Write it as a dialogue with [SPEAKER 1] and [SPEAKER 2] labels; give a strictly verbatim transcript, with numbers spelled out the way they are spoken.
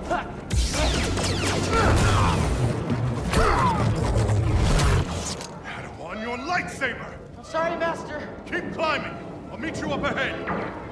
[SPEAKER 1] Padawan, your lightsaber!
[SPEAKER 2] I'm sorry, Master.
[SPEAKER 1] Keep climbing. I'll meet you up ahead.